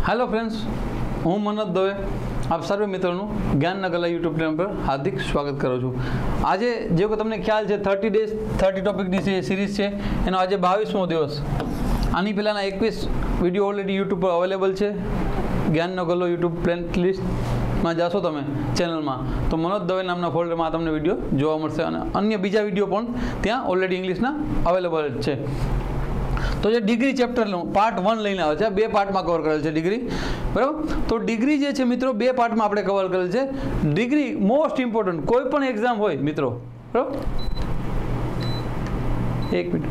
Hello friends, हूँ मनोज दवे आप सर्वे मित्रों ज्ञान नगला यूट्यूब चैनल पर हार्दिक स्वागत करूँ छूँ। आज जो कि तमने ख्याल है 30 डेज 30 टॉपिकनी सीरीज है एनो आज 22मो दिवस। आनी पहला 21 विडियो ऑलरेडी यूट्यूब पर अवेलेबल है। ज्ञान नगलो यूट्यूब प्लेलिस्ट में जाशो तमे चेनल में तो मनोज दवे नामना फोल्डर में तमने विडियो जोवा मळशे अने अन्य बीजा विडियो पण त्यां ऑलरेडी इंग्लिशना अवेलेबल है। तो जो डिग्री चैप्टर पार्ट 1 लईने आवे छे, 2 पार्ट में कवर करेल छे डिग्री, बराबर। तो डिग्री जे छे मित्रों 2 पार्ट में आपणे कवर करेल छे। डिग्री मोस्ट इम्पोर्टન્ટ कोई पण एक्जाम होय मित्रों, बराबर। एक मिनट,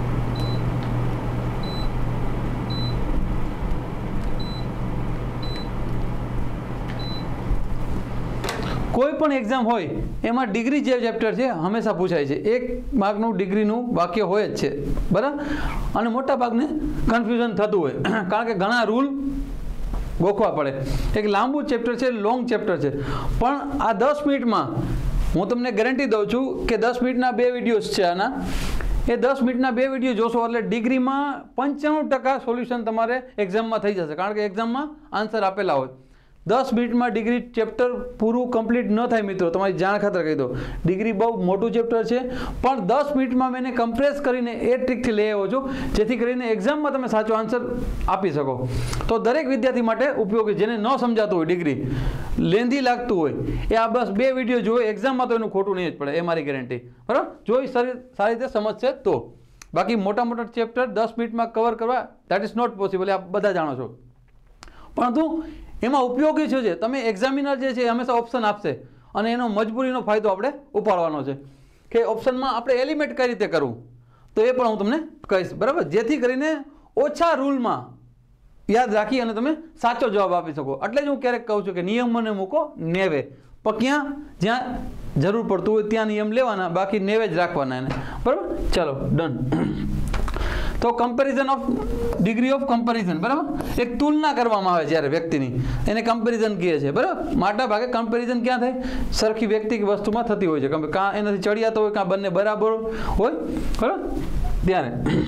कोई पण एक्जाम होय एमां डिग्री जे चैप्टर है हमेशा पूछाय छे। 1 मार्कनु डिग्रीनु वाक्य होय ज छे, बराबर। अने मोटा भागने कन्फ्यूजन थतुं होय कारण के घणा रूल गोखवा पड़े। एक लांबू चैप्टर है, लॉन्ग चैप्टर है, पण आ 10 मिनिट में हूँ तमने गेरंटी दऊं छूं कि 10 मिनिटना 2 विडियोज है आना। ए 10 मिनिटना 2 विडियो जोशो एटले डिग्री में 95% सोल्यूशन तमारे एक्जाम में थई जशे कारण के एक्जाम में आंसर आपेला होय। 10 मिनिट में डिग्री चैप्टर पूरू कम्प्लीट न थाय मित्रों, तमारी जाण खातर कही दो। डिग्री बहुत मोटू चैप्टर है पण 10 मिनिट में मैंने कम्प्रेस करीने ए ट्रिक थी लई आव्यो छुं जेथी करीने एक्जाम में तमे साचो आंसर आपी सको। तो दरेक विद्यार्थी माटे उपयोगी, जेने न समजातुं होय डिग्री लेंधी लागतुं होय ए आ बस 2 विडियो जोए एक्जाम में तो एनुं खोटुं नहीं ज पड़े, ए मारी गेरंटी, बराबर। जो सारी रीते समझशे तो बाकी मोटा मोटा चैप्टर 10 मिनिट में कवर करवा देट इज नॉट पॉसिबल, आप बधा जाणो छो। परंतु एमां उपयोगी छे तमे एक्जामिनर जे छे हमेशा ऑप्शन आपशे अने एनो मजबूरीनो फायदो आपणे उपाडवानो छे के ऑप्शन में आपणे एलिमेंट कई रीते करवुं तो ए पण हूँ तमने कहीश, बराबर। जेथी करीने ओछा रूल में याद राखी अने तमे साचो जवाब आपी सको। एटले ज हूँ क्यारेक कहूं छुं के नियमोने मूको नेवे, पण क्यां ज्यां जरूर पड़तुं होय त्यां नियम लेवाना, बाकी नेवे ज राखवाना एने, बराबर। चलो डन। तो comparison of degree of comparison, बराबर। एक तुलना करवामां आवे ज्यारे व्यक्तिनी एने कम्पेरिजन कहे छे, बराबर। मोटा भागे कम्पेरिजन क्या थाय सरखी व्यक्ति की वस्तु में थती होय छे, कां एनाथी चढ़ियातो होय कां बंने बराबर होय, बराबर। त्यारे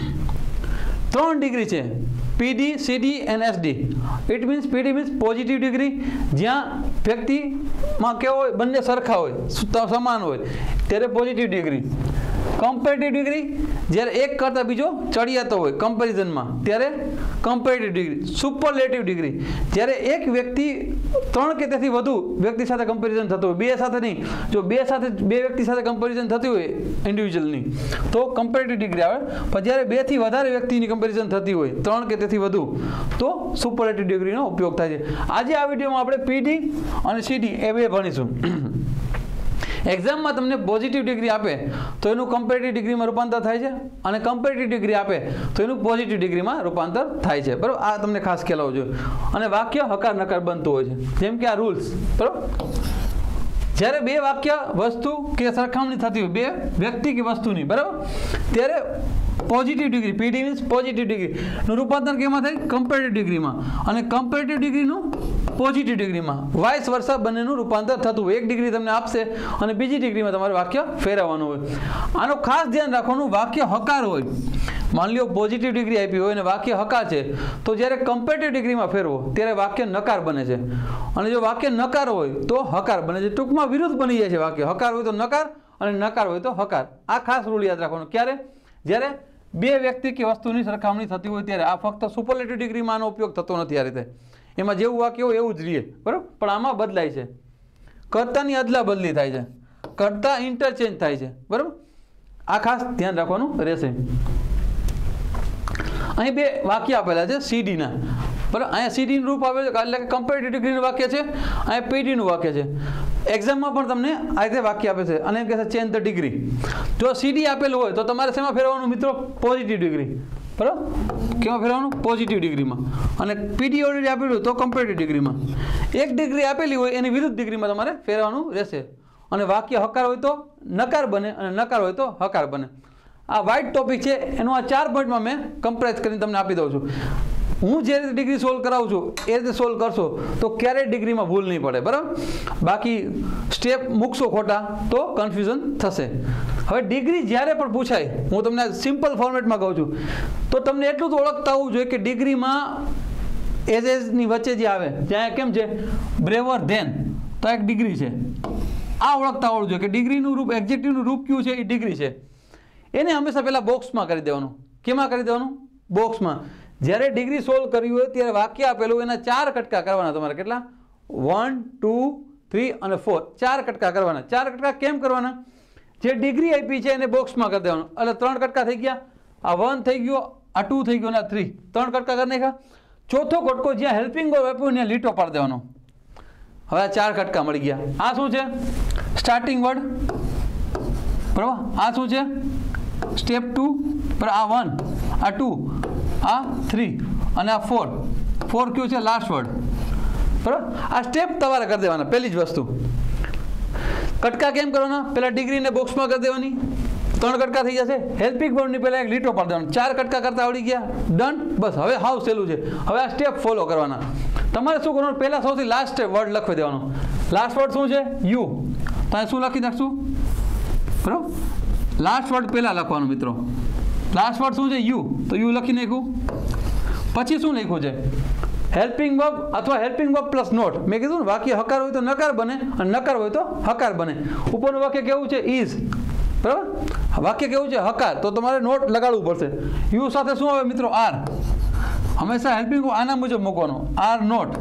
3 डिग्री है PD, CD and SD। It means PD means positive degree ज्यां व्यक्ति में केवो बंने सरखा होय समान होय त्यारे पॉजिटिव डिग्री। कम्पेरेटिव डिग्री ज्यारे एक करता बीजो चढ़ियातो होय कम्पेरिजन में त्यारे कम्पेरेटिव डिग्री। सुपरलेटिव डिग्री ज्यारे एक व्यक्ति 3 के तेथी वधु व्यक्ति साथे कम्पेरिजन थतो होय, 2 साथे नहीं, जो 2 व्यक्ति साथे कम्पेरिजन थती होय इंडिविजुअलनी तो कम्पेरेटिव डिग्री आवे। पण ज्यारे 2 थी वधारे व्यक्तिनी कम्पेरिजन थती होय 3 के तेथी वधु तो सुपरलेटिव डिग्रीनो उपयोग थाय छे। आजे आ विडियोमां आपणे PD अने CD ए बे भणीशुं। एक्जाम में तमने पॉजिटिव डिग्री आपे तो एनु कम्पेरेटिव डिग्री में रूपांतर थाय छे अने कम्पेरेटिव डिग्री आपे तो एनु पॉजिटिव डिग्री में रूपांतर थाय छे, बराबर। आ तमने खास ख्याल होवो जोईए। अने वाक्य हकार नकार बनतुं होय छे, जेम के आ रूल्स, बराबर। ज्यारे 2 वाक्य वस्तु के सरखामणी थती होय 2 व्यक्ति की वस्तुनी, बराबर, त्यारे positive degree PD means positive degree नु रूपांतर केमां थाय कम्पेरेटिव डिग्री में अने कम्पेरेटिव डिग्री नु पॉजिटिव डिग्री में वाइस वर्सा बंनेनु रूपांतर थतुं होय। 1 डिग्री तमने आपशे अने बीजी डिग्री में तमारे वाक्य फेरववानुं होय। आनो खास ध्यान राखवानुं वाक्य हकार होय। मान लो पॉजिटिव डिग्री आपी होय अने वाक्य हकार छे तो ज्यारे कम्पेरेटिव डिग्री में फेरवो त्यारे वाक्य नकार बने छे अने जो वाक्य नकार होय तो हकार बने छे। टूंकमां विरुद्ध बनी जाय छे वाक्य, हकार होय तो नकार अने नकार होय तो हकार। आ खास रूल याद राखवानो। क्यारे ज्यारे 2 व्यक्ति की वस्तुनी सरखामणी थती होय त्यारे आ फक्त सुपरलेटिव डिग्री में आनो उपयोग थतो नथी। आ रीते एमां जेवुं वाक्य होय एवुं ज रहे, बराबर, पण आमां बदलाय छे। कर्तानी अदला बदली थाय छे, कर्ता इंटरचेन्ज थाय छे, बराबर। आ खास ध्यान राखवानुं रहेशे। अहीं 2 वाक्य आपेला छे CD ना, बराबर। अहीं CD नुं रूप आवे એટલે કે કમ્પેરેટિવ ડિગ્રીનું વાક્ય છે, અहीं PD નું વાક્ય છે। એક્ઝામમાં પણ તમને આ રીતે વાક્ય આપે છે અને એમ કહે છે ચેન્જ ધ ડિગ્રી। જો CD આપેલું હોય તો તમારે શેમાં ફેરવવાનું મિત્રો? પોઝિટિવ ડિગ્રી, બરાબર। કેમાં ફેરવવાનું? પોઝિટિવ ડિગ્રીમાં। અને PD ઓલરેડી આપેલું તો કમ્પેરેટિવ ડિગ્રીમાં। 1 ડિગ્રી આપેલી હોય એની વિરુદ્ધ ડિગ્રીમાં તમારે ફેરવવાનું રહેશે। અને વાક્ય હકાર હોય તો નકાર બને અને નકાર હોય તો હકાર બને। आ वाइट टॉपिक है एनो आ 4 पॉइंट में मैं कम्प्रेस करीने तमने आपी दऊं छुं। हूँ जे रीते डिग्री सोल्व करावुं छुं ए रीते सोल्व करशो तो क्यारे डिग्री में भूल नहीं पड़े, बराबर। बाकी स्टेप मूकशो खोटा तो कन्फ्यूजन थशे। हवे डिग्री ज्यारे पण पूछाय हूँ तमने सिम्पल फॉर्मेट में कहूं छुं तो तमने एटલું તો ઓળખતા હોવું જોઈએ કે ડિગ્રીમાં એઝની વચ્ચે જે આવે ત્યાં કેમ છે બ્રેવર ધેન, તો એક ડિગ્રી છે. આ ઓળખતા આવડવું જોઈએ કે ડિગ્રીનું રૂપ, એક્ઝેક્ટિવનું રૂપ કયું છે એ ડિગ્રી છે. એને હંમેશા પહેલાં બોક્સમાં કરી દેવાનું. કેમાં કરી દેવાનું? બોક્સમાં. જ્યારે ડિગ્રી સોલ્વ કરવી હોય ત્યારે વાક્ય આપેલું એના 4 કટકા કરવાના તમારે. કેટલા? 1, 2, 3 અને 4. 4 કટકા કરવાના. 4 કટકા કેમ કરવાના? જે ડિગ્રી આપી છે એને બોક્સમાં કરી દેવાનું. એટલે 3 કટકા થઈ ગયા. આ 1 થઈ ગયો, આ 2 થઈ ગયો અને આ 3. 3 કટકા કરી નાખ્યા. ચોથો કટકો જ્યાં હેલ્પિંગ વર્બ આપ્યું ત્યાં લીટો પાડી દેવાનો. હવે આ 4 કટકા મળી ગયા. આ શું છે? સ્ટાર્ટિંગ વર્ડ, બરાબર. આ શું છે? સ્ટેપ 2, પર આ 1, આ 2, આ 3 અને આ 4. 4 કયું છે? લાસ્ટ વર્ડ, બરાબર. આ સ્ટેપ તમારે કરી દેવાના. પહેલી જ વસ્તુ કટકા કેમ કરવાના? પહેલાં ડિગ્રીને બોક્સમાં કરી દેવાની. 3 કટકા થઈ જશે. હેલ્પિંગ વર્બની પહેલાં એક લીટો પાડી દેવાનો. 4 કટકા કરતા આવડી ગયા. ડન. બસ હવે હાવ સહેલું છે. હવે આ સ્ટેપ ફોલો કરવાના. તમારે શું કરવાનું? પહેલાં સૌથી લાસ્ટ વર્ડ લખી દેવાનો. લાસ્ટ વર્ડ શું છે? યુ. તો અહીં શું લખી નાખશું? બરાબર. લાસ્ટ વર્ડ પહેલાં લખવાનું મિત્રો. લાસ્ટ વર્ડ શું છે? યુ. તો યુ લખી નાખ્યું. પછી શું લખ્યું છે? હેલ્પિંગ વર્બ અથવા હેલ્પિંગ વર્બ પ્લસ નોટ. મેં કીધું ને વાક્ય હકાર હોય તો નકાર બને અને નકાર હોય તો હકાર બને. ઉપરનું વાક્ય કેવું છે? ઇઝ, બરાબર. વાક્ય કેવું છે? હકાર. તો તમારે નોટ લગાડવું પડશે. યુ સાથે શું આવે મિત્રો? આર. હંમેશા હેલ્પિંગ વર્બ આના મુજબ મૂકવાનો. આર નોટ,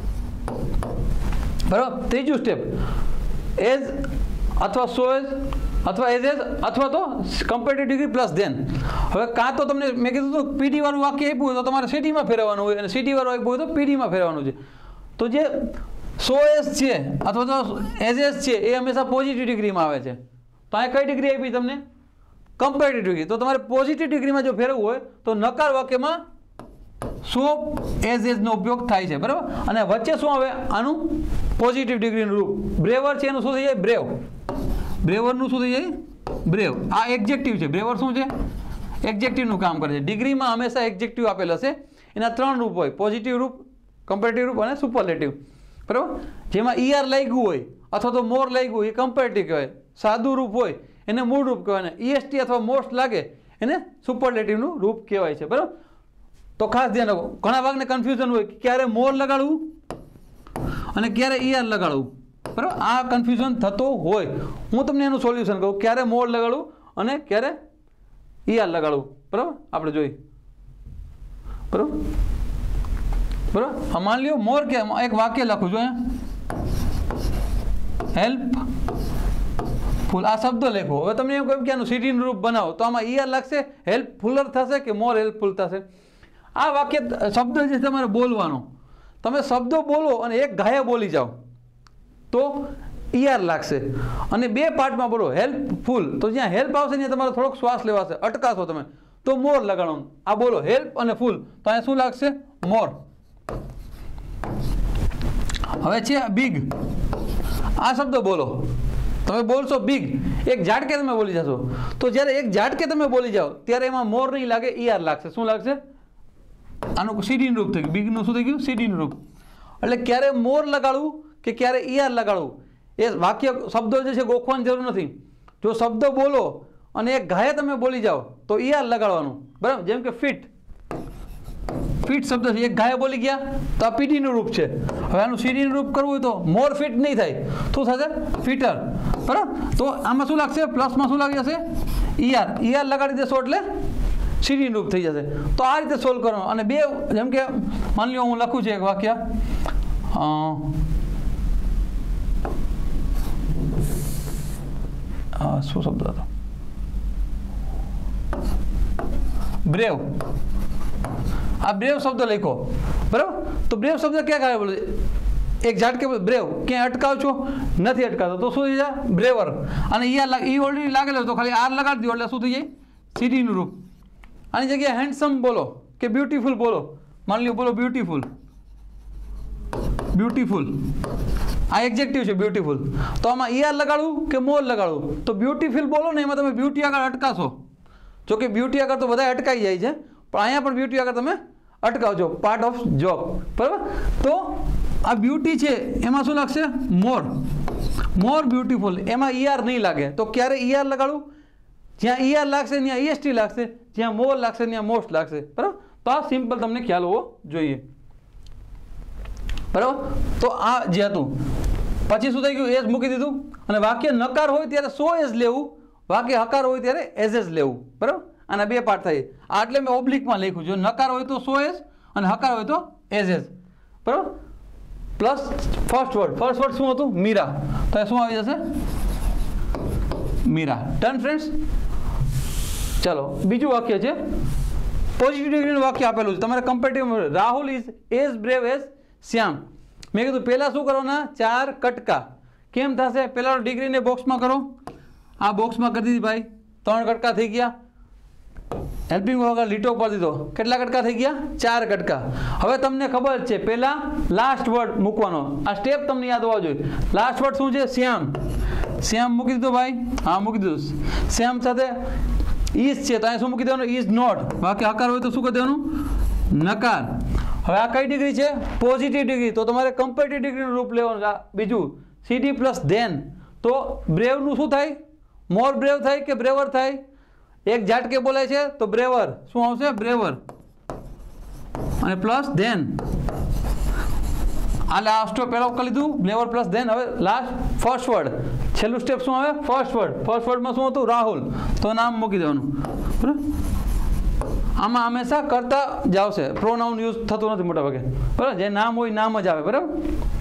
બરાબર. ત્રીજું સ્ટેપ એઝ અથવા સો એઝ અથવા એઝ અથવા તો કમ્પેરેટિવ ડિગ્રી પ્લસ ધેન. હવે કાં તો તમને મેં કીધું હતું પીડી વાળું વાક્ય આપ્યું હોય તો તમારે સીડીમાં ફેરવવાનું હોય અને સીડી વાળું આપ્યું હોય તો પીડીમાં ફેરવવાનું છે. તો જે સો એઝ છે અથવા તો એઝ છે એ હંમેશા પોઝિટિવ ડિગ્રીમાં આવે છે. તો આ કઈ ડિગ્રી આપી તમને? Comparative degree. તો તમારે પોઝિટિવ ડિગ્રીમાં જો ફેરવવું હોય તો નકાર વાક્યમાં સો એઝનો ઉપયોગ થાય છે, બરાબર. અને વચ્ચે શું આવે? આનું પોઝિટિવ ડિગ્રીનું રૂપ. બ્રેવર છે એનું શું થઈ જાય? બ્રેવ. બ્રેવરનું શું થઈ જાય? બ્રેવ. આ એક્ઝેક્ટિવ છે. બ્રેવર શું છે? એક્ઝેક્ટિવનું કામ કરે છે. ડિગ્રીમાં હંમેશા એક્ઝેક્ટિવ આપેલ હશે. એના 3 રૂપ હોય: પોઝિટિવ રૂપ, કમ્પેરેટિવ રૂપ અને સુપરલેટિવ, બરાબર. જેમાં ઈઆર લાગ્યું હોય અથવા તો મોર લાગ્યું હોય એ કમ્પેરેટિવ કહેવાય. સાદું રૂપ હોય એને મૂળ રૂપ કહેવાય. ને ઈએસટી અથવા મોસ્ટ લાગે એને સુપરલેટિવનું રૂપ કહેવાય છે, બરાબર. તો ખાસ ધ્યાન રાખો. ઘણા ભાગને કન્ફ્યુઝન હોય કે ક્યારે મોર લગાડવું અને ક્યારે ઈઆર લગાડવું, બરાબર. આ કન્ફ્યુઝન થતું હોય. હું તમને એનું સોલ્યુશન કહું. ક્યારે મોર લગાડવું અને ક્યારે ઈઆર લગાડવું, બરાબર. આપણે જોઈએ, બરાબર. બરાબર. માની લ્યો મોર કે એક વાક્ય લખું છું અહીંયા, હેલ્પ ફૂલ. આ શબ્દ લખો. હવે તમને એમ કહ્યું કે આનું સિટીનું રૂપ બનાવો તો આમાં ઈઆર લાગશે, હેલ્પફુલર થશે કે મોર હેલ્પફુલ થશે? આ વાક્ય શબ્દ જે તમારે બોલવાનો, તમે શબ્દો બોલો અને એક ઘાયા બોલી જાઓ તો ઈઆર લાગશે. અને 2 પાર્ટમાં બોલો હેલ્પફુલ, તો જ્યાં હેલ્પ આવશે ત્યાં તમારે થોડોક શ્વાસ લેવાશે, અટકાશો તમે, તો મોર લગાડવાનું. આ બોલો હેલ્પ અને ફૂલ, તો અહીંયા શું લાગશે? મોર. હવે છે બિગ. આ શબ્દ બોલો. તમે બોલશો બિગ, એક ઝાટકે તમે બોલી જશો. તો જ્યારે એક ઝાટકે તમે બોલી જાઓ ત્યારે એમાં મોર નહીં લાગે, ઈઆર લાગશે. શું લાગશે? આનું સીડીનું રૂપ થઈ ગયું. બિગનું શું થઈ ગયું? સીડીનું રૂપ. એટલે ક્યારે મોર લગાડવું કે ક્યારે ઈઆર લગાડવું એ વાક્ય શબ્દો જે છે ગોખવાની જરૂર નથી. જો શબ્દ બોલો અને એક ઘાયે તમે બોલી જાઓ તો ઈઆર લગાડવાનું, બરાબર. જેમ કે ફિટ. ફિટ શબ્દ છે, એક ઘાયે બોલી ગયા તો આ પીડીનું રૂપ છે. હવે આનું સીડીનું રૂપ કરવું હોય તો મોર ફિટ નહીં થાય, શું થશે? ફિટર, બરાબર. તો આમાં શું લાગશે? પ્લસમાં શું લાગી જશે? ઈઆર. ઈઆર લગાડી દેશો એટલે સીડીનું રૂપ થઈ જશે. તો આ રીતે સોલ્વ કરવાનું. અને 2 જેમ કે માની લો હું લખું છું એક વાક્ય, શું શબ્દ હતો? બ્રેવ. આ બ્રેવ શબ્દ લખો, બરાબર. તો બ્રેવ શબ્દ ક્યાં આવે? બોલો એક ઝાટકે બ્રેવ. ક્યાંય અટકાવ છો? નથી અટકાવતો. તો શું થઈ જાય? બ્રેવર. અને ઈ ઓલરેડી લાગેલો તો ખાલી આર લગાડી દો એટલે શું થઈ જાય? સીડીનું રૂપ. આની જગ્યાએ હેન્ડસમ બોલો કે બ્યુટીફુલ બોલો. માની લો બોલો બ્યુટીફુલ. બ્યુટીફુલ આ એક્ઝેક્ટિવ છે, બ્યુટીફુલ. તો આમાં ઈઆર લગાડવું કે મોર લગાડવું? તો બ્યુટીફુલ બોલો ને એમાં તમે બ્યુટી આગળ અટકાશો. જો કે બ્યુટી આગળ તો બધા અટકાઈ જાય છે, પણ અહીંયા પણ બ્યુટી આગળ તમે અટકાવજો. પાર્ટ ઓફ જોબ, બરાબર. તો આ બ્યુટી છે એમાં શું લાગશે? મોર. More beautiful. એમાં ઈઆર નહીં લાગે. તો ક્યારે ઈઆર લગાડવું? જ્યાં ઈઆર લાગશે ત્યાં ઈએસટી લાગશે, જ્યાં મોર લાગશે ત્યાં મોસ્ટ લાગશે, બરાબર. તો આ સિમ્પલ તમને ખ્યાલ હોવો જોઈએ. બરાબર. તો આ જે હતું પછી શું થઈ ગયું, એઝ મૂકી દીધું. અને વાક્ય નકાર હોય ત્યારે સો એઝ લેવું, વાક્ય હકાર હોય ત્યારે એઝ એઝ લેવું. બરાબર. આના બે પાર્ટ થાય. આ એટલે મેં ઓબ્લિકમાં લખ્યું. જો નકાર હોય તો સો એઝ અને હકાર હોય તો એઝ એઝ. બરાબર. પ્લસ ફર્સ્ટ વર્ડ શું હતું, મીરા. તો શું આવી જશે, મીરા. Done friends. ચલો બીજું વાક્ય છે, પોઝિટિવ ડિગ્રીનું વાક્ય આપેલું છે તમારે comparative. Rahul is as brave as Shyam. મેં કીધું પહેલાં શું કરવાના, 4 કટકા. કેમ થશે, પહેલાં ડિગ્રીને બોક્સમાં કરો. આ બોક્સમાં કરી દીધી ભાઈ, 3 કટકા થઈ ગયા. હેલ્પિંગ વગર લીટો પર દીધો, કેટલા કટકા થઈ ગયા, 4 કટકા. હવે તમને ખબર છે પહેલાં લાસ્ટ વર્ડ મૂકવાનો. આ સ્ટેપ તમને યાદ હોવા જોઈએ. લાસ્ટ વર્ડ શું છે, શ્યામ. શ્યામ મૂકી દીધો ભાઈ, હા મૂકી દીધું. શ્યામ સાથે ઇઝ છે તો અહીંયા શું મૂકી દેવાનું, ઇઝ નોટ. બાકી આકાર હોય તો શું કરી દેવાનું, નકાર. હવે આ કઈ ડિગ્રી છે, પોઝિટિવ ડિગ્રી. તો તમારે કમ્પેરેટિવ ડિગ્રીનું રૂપ લેવાનું. આ બીજું સીડી પ્લસ ધેન. તો બ્રેવનું શું થાય, મોર બ્રેવ થાય કે બ્રેવર થાય. એક ઝાટકે બોલાય છે તો બ્રેવર. શું આવશે, બ્રેવર. અને પ્લસ ધેન. એટલે આ સ્ટેપ પહેલાં કરી લીધું, બ્રેવર પ્લસ ધેન. હવે લાસ્ટ ફર્સ્ટ વર્ડ, છેલ્લું સ્ટેપ શું આવે, ફર્સ્ટ વર્ડ. ફર્સ્ટ વર્ડમાં શું હતું, રાહુલ. તો નામ મૂકી દેવાનું. બરાબર. આમાં હંમેશા કરતા જ આવશે, પ્રોનાઉન યુઝ થતું નથી મોટા ભાગે. બરાબર. જે નામ હોય નામ જ આવે. બરાબર.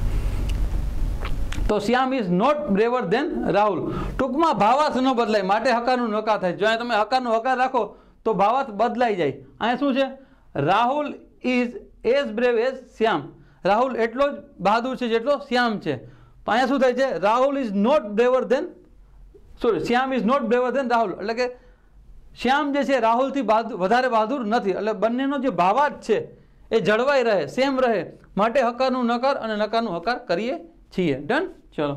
તો Shyam is not braver than Rahul. ટૂંકમાં ભાવાર્થ ન બદલાય, માટે હકારનું નકાર થાય. જો અહીંયા તમે હકારનું હકાર રાખો તો ભાવાર્થ બદલાઈ જાય. અહીંયા શું છે, Rahul is as brave as Shyam. Rahul એટલો જ બહાદુર છે જેટલો શ્યામ છે. તો અહીંયા શું થાય છે, Rahul is not braver than, sorry, Shyam is not braver than Rahul. એટલે કે શ્યામ જે છે રાહુલથી વધારે બહાદુર નથી. એટલે બંનેનો જે ભાવાર્થ છે એ જળવાઈ રહે, સેમ રહે. માટે હકારનું નકાર અને નકારનું હકાર કરીએ છીએ. ડન. ચલો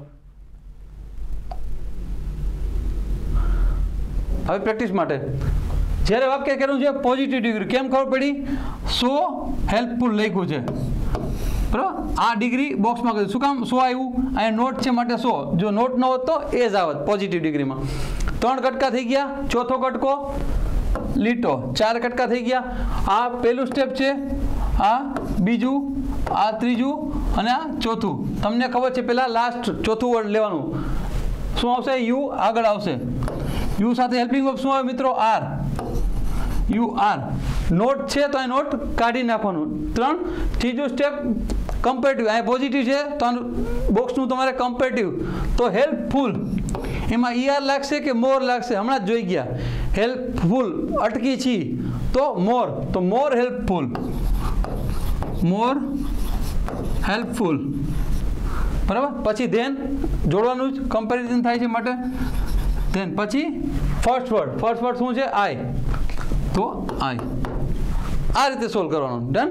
હવે પ્રેક્ટિસ માટે જ્યારે વાક્ય કર્યું છે પોઝિટિવ ડિગ્રી, કેમ ખબર પડી, સો હેલ્પફુલ લખ્યું છે. બરાબર. આ ડિગ્રી બોક્સમાં કર્યું. શું કામ, સો આવ્યું, અહીંયા નોટ છે માટે સો. જો નોટ ન હોત તો એઝ આવત પોઝિટિવ ડિગ્રીમાં. 3 કટકા થઈ ગયા. ચોથો કટકો લીટો. 4 કટકા થઈ ગયા. આ પહેલું સ્ટેપ છે, આ બીજું, આ ત્રીજું અને આ ચોથું. તમને ખબર છે પહેલાં લાસ્ટ ચોથું વર્ડ લેવાનું. શું આવશે, યુ આગળ આવશે. યુ સાથે હેલ્પિંગ વર્બ શું આવે મિત્રો, આર. You are. નોટ છે તો અહીં નોટ કાઢી નાખવાનું. 3. ત્રીજું સ્ટેપ કમ્પેરેટિવ. અહીં પોઝિટિવ છે તો બોક્સનું તમારે કમ્પેરેટિવ. તો હેલ્પફુલ, એમાં ઈઆર લાગશે કે મોર લાગશે, હમણાં જ જોઈ ગયા. હેલ્પફુલ અટકી છી તો મોર. તો મોર હેલ્પફુલ, મોર હેલ્પફુલ. બરાબર. પછી ધેન જોડવાનું જ, કમ્પેરિઝન થાય છે માટે ધેન. પછી ફર્સ્ટ વર્ડ. ફર્સ્ટ વર્ડ શું છે, આઈ. તો આઈ. આ રીતે સોલ્વ કરવાનું. ડન.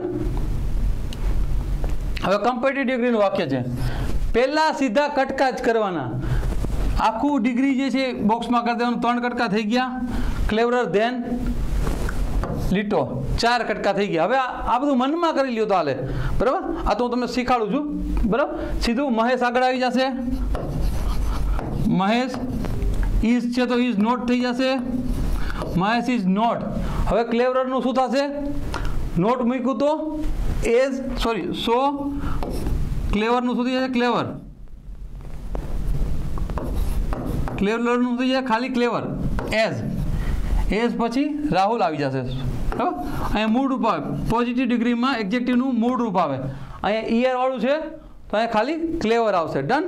હવે કમ્પેરેટિવ ડિગ્રીનું વાક્ય છે. પહેલાં સીધા કટકા જ કરવાના. આખું ડિગ્રી જે છે બોક્સમાં કરી દેવાનું. 3 કટકા થઈ ગયા. Cleverer than લીટો. 4 કટકા થઈ ગયા. હવે આ બધું મનમાં કરી લ્યો તો હાલે. બરાબર. આ તો હું તમને શીખાડું છું. બરાબર. સીધું મહેશ આગળ આવી જશે. મહેશ ઇઝ છે તો ઇઝ નોટ થઈ જશે. Mahesh is not. હવે ક્લેવરરનું શું થશે, નોટ મૂક્યું તો એઝ, સોરી, સો. ક્લેવરનું શું થઈ જશે, ક્લેવર. ક્લેવરનું થઈ જાય ખાલી ક્લેવર. એઝ. એઝ પછી રાહુલ આવી જશે. બરાબર. અહીંયા મૂળ રૂપ આવે. પોઝિટિવ ડિગ્રીમાં એક્ઝેક્ટિવનું મૂળ રૂપ આવે. અહીંયા ઈયર વાળું છે તો અહીંયા ખાલી ક્લેવર આવશે. ડન.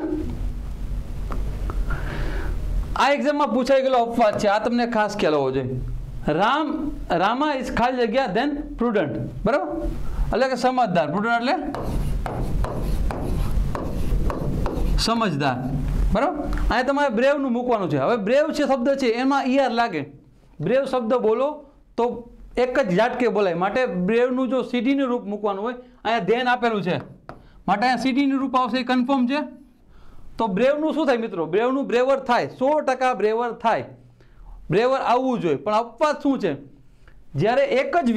આ એક્ઝામમાં પૂછાઈ ગયેલો અપવાદ છે. આ તમને ખાસ ખ્યાલ હોવો જોઈએ. રામા ઇઝ ખાલી જગ્યા ધેન પ્રુડન્ટ. બરાબર. એટલે કે સમજદાર. પ્રુડન્ટ એટલે સમજદાર. બરાબર. અહીંયા તમારે બ્રેવનું મૂકવાનું છે. હવે બ્રેવ છે શબ્દ છે એમાં ઈઆર લાગે. બ્રેવ શબ્દ બોલો તો એક જ ઝાટકે બોલાય. માટે બ્રેવનું જો સીડીનું રૂપ મૂકવાનું હોય, અહીંયા ધ્યાન આપેલું છે માટે અહીંયા સીડીનું રૂપ આવશે. એ કન્ફર્મ છે. તો બ્રેવનું શું થાય મિત્રો, બ્રેવનું બ્રેવર થાય. 100% બ્રેવર થાય. બ્રેવર આવવું જોઈએ. પણ અપવાદ શું છે, જ્યારે એક જ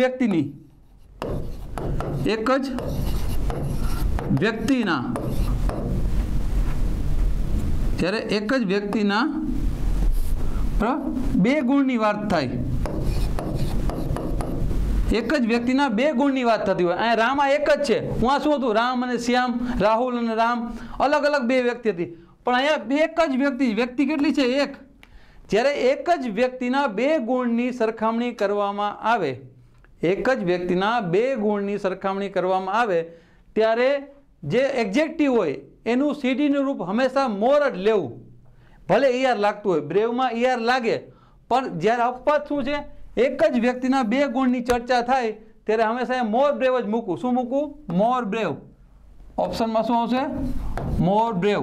વ્યક્તિના બરાબર 2 ગુણની વાત થાય. એક જ વ્યક્તિના બે ગુણની વાત થતી હોય. અહીંયા રામ આ એક જ છે. હું આ શું હતું? રામ અને શ્યામ, રાહુલ અને રામ, અલગ અલગ બે વ્યક્તિ હતી. પણ અહીંયા એક જ વ્યક્તિ, વ્યક્તિ કેટલી છે? એક. જ્યારે એક જ વ્યક્તિના બે ગુણની સરખામણી કરવામાં આવે, એક જ વ્યક્તિના બે ગુણની સરખામણી કરવામાં આવે ત્યારે જે એક્ઝેક્ટિવ હોય એનું સીડીનું રૂપ હંમેશા મોર જ લેવું. ભલે ઈઆર લાગતું હોય, બ્રેવમાં ઈઆર લાગે, પણ જ્યારે અપવાદ શું છે? એક જ વ્યક્તિના બે ગુણની ચર્ચા થાય ત્યારે હંમેશા મોર બ્રેવ જ મૂકવું. શું મૂકવું? મોર બ્રેવ. ઓપ્શનમાં શું આવશે? More brave.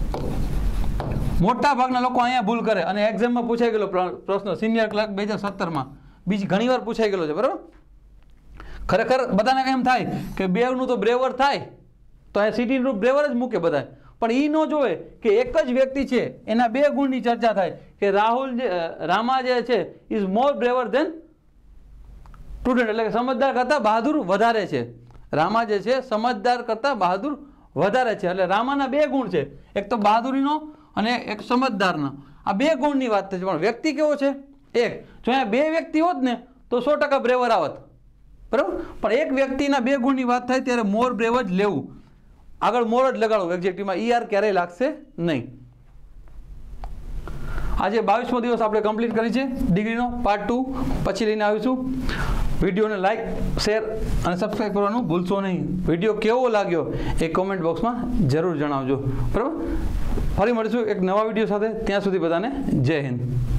મોટા ભાગના લોકો અહીંયા ભૂલ કરે અને એક્ઝામમાં પૂછાઈ ગયેલો પ્રશ્ન સિનિયર ક્લાર્ક 2017માં બીજી ઘણીવાર પૂછાઈ ગયેલો છે. બરાબર? ખરેખર બધાને એમ થાય કે બેવનું તો બ્રેવર થાય તો અહીંયા સીટીનું રૂપ બ્રેવર જ મૂકે બધા, પણ એ ન જોવે કે એક જ વ્યક્તિ છે એના બે ગુણની ચર્ચા થાય કે રાહુલ જે રામા જે છે is more braver than student, એટલે કે સમજદાર કરતાં બહાદુર વધારે છે. રામા જે છે સમજદાર કરતાં બહાદુર વધારે છે. એટલે રામાના બે ગુણ છે, એક તો બહાદુરીનો અને એક સમજદારનો. આ બે ગુણની વાત થશે. પણ વ્યક્તિ કેવો છે? એક. જો અહીંયા બે વ્યક્તિ હોત ને તો 100% બ્રેવર આવત. બરાબર? પણ એક વ્યક્તિના બે ગુણની વાત થાય ત્યારે મોર બ્રેવ જ લેવું. આગળ મોર જ લગાડવું એક્ઝેક્ટિવમાં, ઈઆર ક્યારેય લાગશે નહીં. આજે 22મો દિવસ આપણે કમ્પ્લીટ કરી છે ડિગ્રીનો પાર્ટ 2. પછી લઈને આવીશું. વિડીયોને લાઇક, શેર અને સબસ્ક્રાઈબ કરવાનું ભૂલશો નહીં. વિડીયો કેવો લાગ્યો એ કોમેન્ટ બોક્સમાં જરૂર જણાવજો. બરાબર? ફરી મળીશું એક નવા વિડીયો સાથે. ત્યાં સુધી બધાને જય હિન્દ.